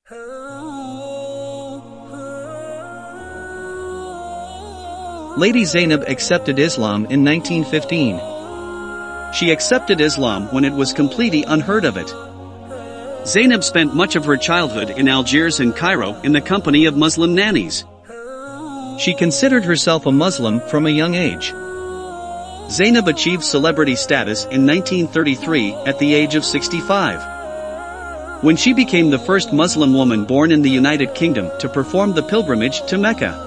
Lady Zainab accepted Islam in 1915. She accepted Islam when it was completely unheard of it. Zainab spent much of her childhood in Algiers and Cairo in the company of Muslim nannies. She considered herself a Muslim from a young age. Zainab achieved celebrity status in 1933 at the age of 65. When she became the first Muslim woman born in the United Kingdom to perform the pilgrimage to Mecca.